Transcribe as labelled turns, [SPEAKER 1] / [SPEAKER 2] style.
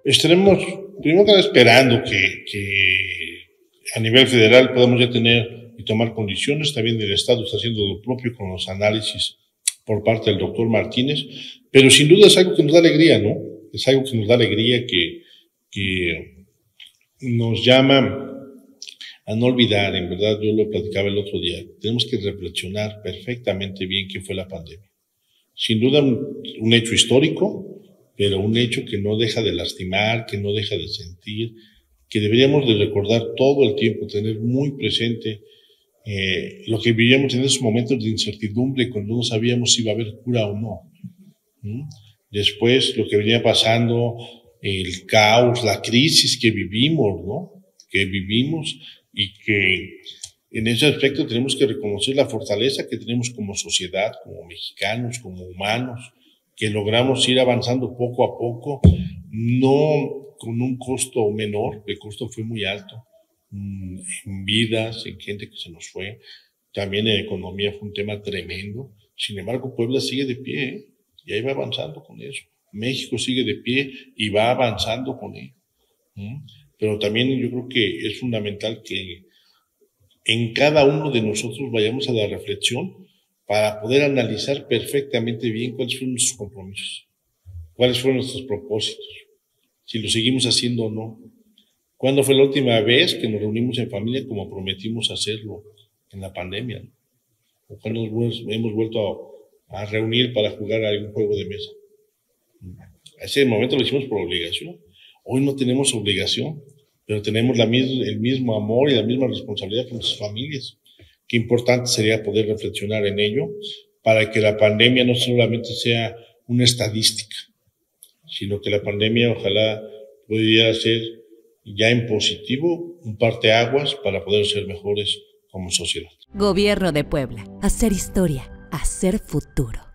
[SPEAKER 1] Estaremos, primero que nada, esperando que a nivel federal podamos ya tener y tomar condiciones. También el Estado está haciendo lo propio con los análisis por parte del doctor Martínez, pero sin duda es algo que nos da alegría, ¿no? Es algo que nos da alegría, que nos llama a no olvidar. En verdad, yo lo platicaba el otro día, tenemos que reflexionar perfectamente bien qué fue la pandemia. Sin duda un hecho histórico, pero un hecho que no deja de lastimar, que no deja de sentir, que deberíamos de recordar todo el tiempo, tener muy presente lo que vivíamos en esos momentos de incertidumbre, cuando no sabíamos si iba a haber cura o no. Después, lo que venía pasando, el caos, la crisis que vivimos, ¿no? Que vivimos, y que en ese aspecto tenemos que reconocer la fortaleza que tenemos como sociedad, como mexicanos, como humanos, que logramos ir avanzando poco a poco, no con un costo menor. El costo fue muy alto, en vidas, en gente que se nos fue. También en economía fue un tema tremendo. Sin embargo, Puebla sigue de pie, ¿eh? Y ahí va avanzando con eso. México sigue de pie y va avanzando con ello. Pero también yo creo que es fundamental que en cada uno de nosotros vayamos a la reflexión para poder analizar perfectamente bien cuáles fueron nuestros compromisos, cuáles fueron nuestros propósitos, si lo seguimos haciendo o no. ¿Cuándo fue la última vez que nos reunimos en familia como prometimos hacerlo en la pandemia, ¿no? ¿O cuándo hemos vuelto a reunir para jugar algún juego de mesa? A ese momento lo hicimos por obligación. Hoy no tenemos obligación, pero tenemos el mismo amor y la misma responsabilidad con nuestras familias. Qué importante sería poder reflexionar en ello para que la pandemia no solamente sea una estadística, sino que la pandemia ojalá pudiera ser ya en positivo un parteaguas para poder ser mejores como sociedad.
[SPEAKER 2] Gobierno de Puebla. Hacer historia. Hacer futuro.